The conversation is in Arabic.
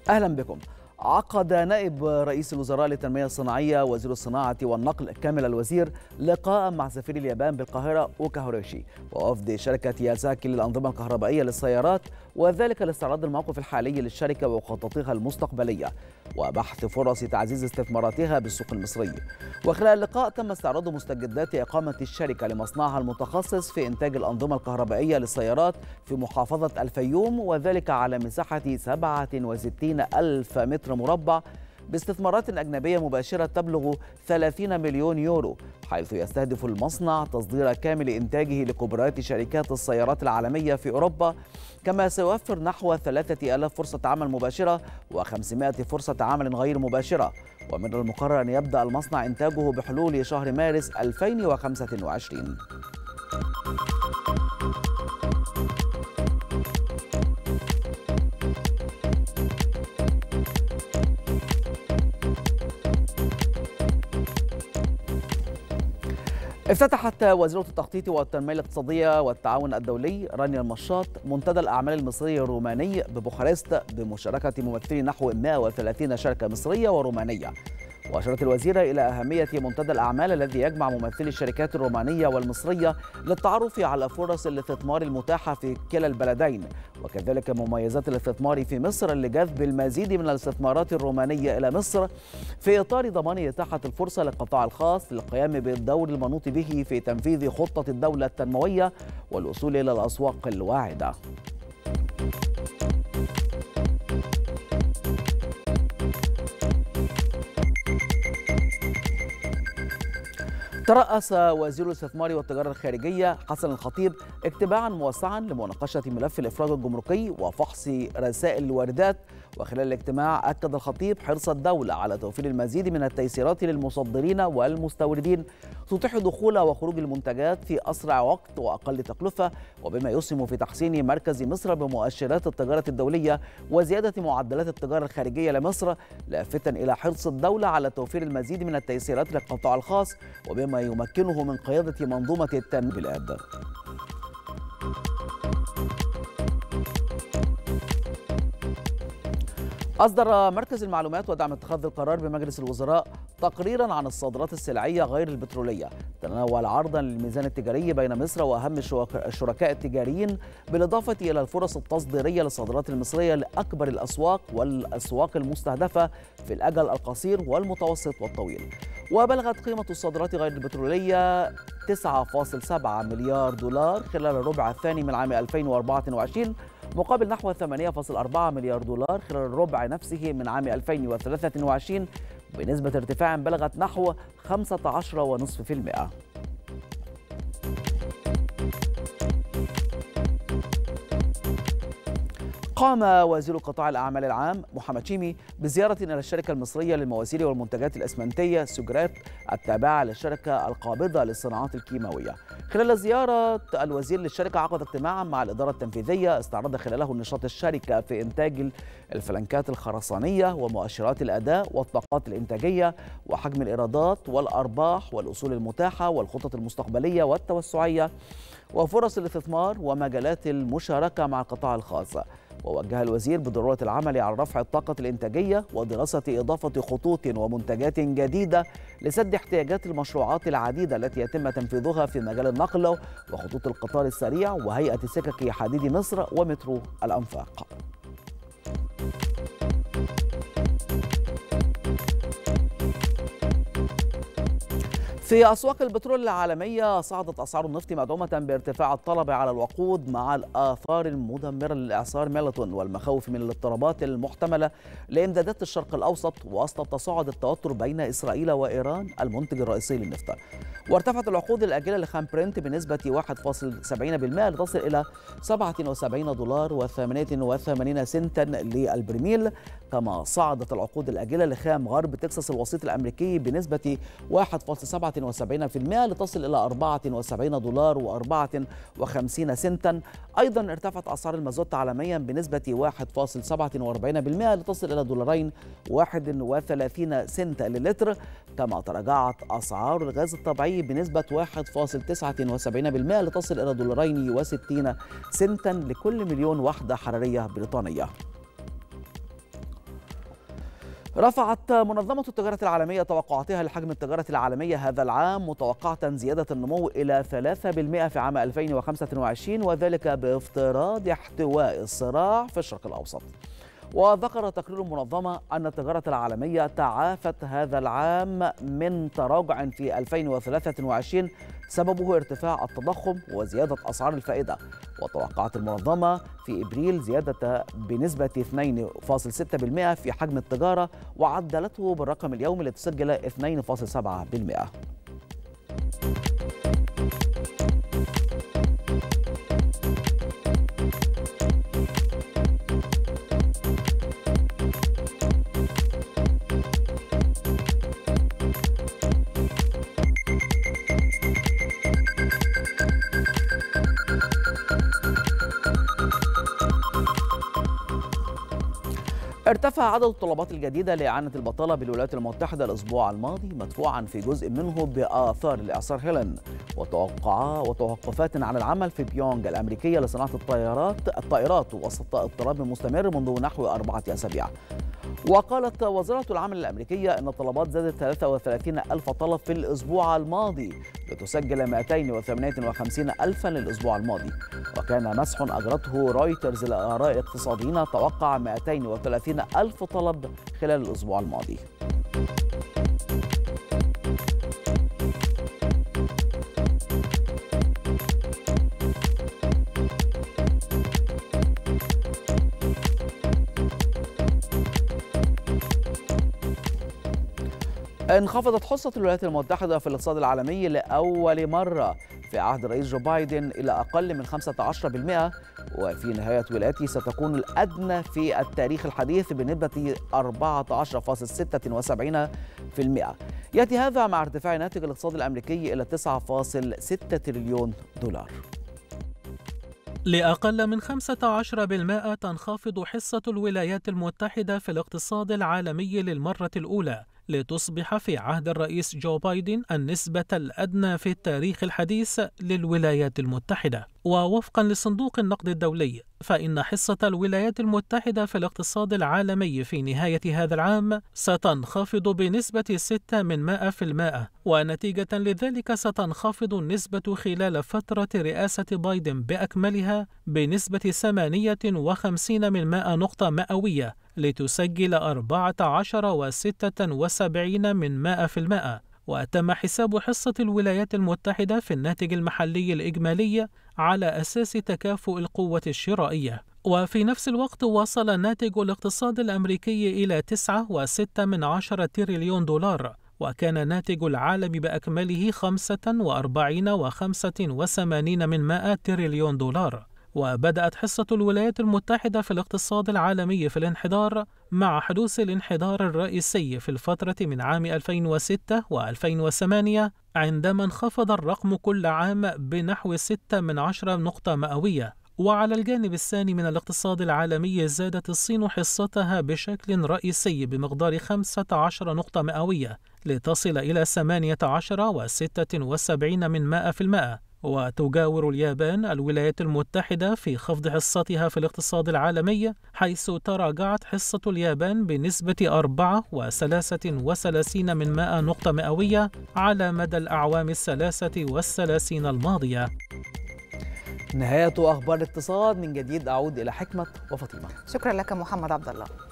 أهلا بكم. عقد نائب رئيس الوزراء للتنمية الصناعية وزير الصناعة والنقل كامل الوزير لقاء مع سفير اليابان بالقاهرة أوكا هيروشي ووفد شركة يازاكي للأنظمة الكهربائية للسيارات، وذلك لاستعراض الموقف الحالي للشركة وخططها المستقبلية وبحث فرص تعزيز استثماراتها بالسوق المصري. وخلال اللقاء تم استعراض مستجدات إقامة الشركة لمصنعها المتخصص في إنتاج الأنظمة الكهربائية للسيارات في محافظة الفيوم، وذلك على مساحة 67 ألف متر مربع باستثمارات أجنبية مباشرة تبلغ 30 مليون يورو، حيث يستهدف المصنع تصدير كامل إنتاجه لكبريات شركات السيارات العالمية في أوروبا، كما سيوفر نحو 3000 فرصة عمل مباشرة و500 فرصة عمل غير مباشرة. ومن المقرر أن يبدأ المصنع إنتاجه بحلول شهر مارس 2025. افتتحت وزيرة التخطيط والتنمية الاقتصادية والتعاون الدولي رانيا المشاط منتدى الأعمال المصري الروماني ببوخارست بمشاركة ممثلي نحو 130 شركة مصرية ورومانية. وأشارت الوزيرة إلى أهمية منتدى الأعمال الذي يجمع ممثلي الشركات الرومانية والمصرية للتعرف على فرص الاستثمار المتاحة في كلا البلدين، وكذلك مميزات الاستثمار في مصر لجذب المزيد من الاستثمارات الرومانية إلى مصر، في إطار ضمان إتاحة الفرصة للقطاع الخاص للقيام بالدور المنوط به في تنفيذ خطة الدولة التنموية والوصول إلى الأسواق الواعدة. ترأس وزير الاستثمار والتجارة الخارجية حسن الخطيب اجتماعا موسعا لمناقشة ملف الإفراج الجمركي وفحص رسائل الواردات. وخلال الاجتماع أكد الخطيب حرص الدولة على توفير المزيد من التيسيرات للمصدرين والمستوردين تتيح دخول وخروج المنتجات في أسرع وقت وأقل تكلفة، وبما يسهم في تحسين مركز مصر بمؤشرات التجارة الدولية وزيادة معدلات التجارة الخارجية لمصر، لافتا إلى حرص الدولة على توفير المزيد من التيسيرات للقطاع الخاص وبما يمكنه من قيادة منظومة التنمية بالبلاد. أصدر مركز المعلومات ودعم اتخاذ القرار بمجلس الوزراء تقريرا عن الصادرات السلعية غير البترولية، تناول عرضا للميزان التجاري بين مصر وأهم الشركاء التجاريين، بالإضافة إلى الفرص التصديرية للصادرات المصرية لأكبر الأسواق والأسواق المستهدفة في الأجل القصير والمتوسط والطويل. وبلغت قيمة الصادرات غير البترولية 9.7 مليار دولار خلال الربع الثاني من عام 2024 مقابل نحو 8.4 مليار دولار خلال الربع نفسه من عام 2023 بنسبة ارتفاع بلغت نحو 15.5%. قام وزير قطاع الأعمال العام محمد شيمي بزيارة إلى الشركة المصرية للمواسير والمنتجات الإسمنتية سوجرات التابعة للشركة القابضة للصناعات الكيماوية. خلال زيارة الوزير للشركة عقد اجتماعا مع الإدارة التنفيذية استعرض خلاله نشاط الشركة في إنتاج الفلنكات الخرسانية ومؤشرات الأداء والطاقات الإنتاجية وحجم الإيرادات والأرباح والأصول المتاحة والخطط المستقبلية والتوسعية وفرص الاستثمار ومجالات المشاركة مع القطاع الخاص. ووجه الوزير بضرورة العمل على رفع الطاقة الإنتاجية ودراسة إضافة خطوط ومنتجات جديدة لسد احتياجات المشروعات العديدة التي يتم تنفيذها في مجال النقل وخطوط القطار السريع وهيئة سكك حديد مصر ومترو الأنفاق. في أسواق البترول العالمية صعدت أسعار النفط مدعومة بارتفاع الطلب على الوقود مع الآثار المدمرة للإعصار ميلتون والمخاوف من الاضطرابات المحتملة لإمدادات الشرق الأوسط وسط تصاعد التوتر بين إسرائيل وإيران المنتج الرئيسي للنفط. وارتفعت العقود الآجلة لخام برنت بنسبة 1.70% لتصل إلى $77.88 للبرميل، كما صعدت العقود الآجلة لخام غرب تكساس الوسيط الأمريكي بنسبة 1.77% لتصل إلى $64.54. أيضا ارتفعت أسعار المازوت عالميا بنسبة 1.47% لتصل إلى $2.31 للتر، كما تراجعت أسعار الغاز الطبيعي بنسبة 1.79% لتصل إلى $2.60 لكل 1,000,000 وحدة حرارية بريطانية. رفعت منظمة التجارة العالمية توقعاتها لحجم التجارة العالمية هذا العام، متوقعة زيادة النمو إلى 3% في عام 2025، وذلك بافتراض احتواء الصراع في الشرق الأوسط. وذكر تقرير المنظمة أن التجارة العالمية تعافت هذا العام من تراجع في 2023 سببه ارتفاع التضخم وزيادة أسعار الفائدة. وتوقعت المنظمة في إبريل زيادة بنسبة 2.6% في حجم التجارة، وعدلته بالرقم اليومي لتسجل 2.7%. ارتفع عدد الطلبات الجديدة لإعانة البطالة بالولايات المتحدة الأسبوع الماضي، مدفوعا في جزء منه بآثار الإعصار هيلين وتوقفات عن العمل في بيونغ الأمريكية لصناعة الطائرات وسط اضطراب مستمر منذ نحو 4 أسابيع. وقالت وزارة العمل الأمريكية أن الطلبات زادت 33 ألف طلب في الأسبوع الماضي لتسجل 258 ألفا للأسبوع الماضي. وكان مسح أجرته رويترز لآراء الاقتصاديين توقع 230 ألف طلب خلال الأسبوع الماضي. انخفضت حصة الولايات المتحدة في الاقتصاد العالمي لأول مرة في عهد الرئيس جو بايدن إلى أقل من 15%، وفي نهاية ولايته ستكون الأدنى في التاريخ الحديث بنسبة 14.76%. يأتي هذا مع ارتفاع ناتج الاقتصاد الأمريكي إلى 9.6 تريليون دولار. لأقل من 15% تنخفض حصة الولايات المتحدة في الاقتصاد العالمي للمرة الأولى، لتصبح في عهد الرئيس جو بايدن النسبة الأدنى في التاريخ الحديث للولايات المتحدة. ووفقا لصندوق النقد الدولي، فإن حصة الولايات المتحدة في الاقتصاد العالمي في نهاية هذا العام ستنخفض بنسبة 6%، ونتيجة لذلك ستنخفض النسبة خلال فترة رئاسة بايدن بأكملها بنسبة 58 نقطة مئوية، لتسجل 14.76%. وتم حساب حصة الولايات المتحدة في الناتج المحلي الإجمالي على أساس تكافؤ القوة الشرائية. وفي نفس الوقت وصل ناتج الاقتصاد الأمريكي إلى 9.6 تريليون دولار، وكان ناتج العالم بأكمله 45.85 تريليون دولار. وبدأت حصة الولايات المتحدة في الاقتصاد العالمي في الانحدار مع حدوث الانحدار الرئيسي في الفترة من عام 2006 و2008، عندما انخفض الرقم كل عام بنحو 6 نقطة مئوية. وعلى الجانب الثاني من الاقتصاد العالمي زادت الصين حصتها بشكل رئيسي بمقدار 15 نقطة مئوية، لتصل إلى 18.76%. وتجاور اليابان الولايات المتحدة في خفض حصتها في الاقتصاد العالمي، حيث تراجعت حصة اليابان بنسبة 4.33 نقطة مئوية على مدى الأعوام 33 الماضية. نهاية أخبار الاقتصاد. من جديد أعود إلى حكمة وفاطمة. شكرا لك محمد عبد الله.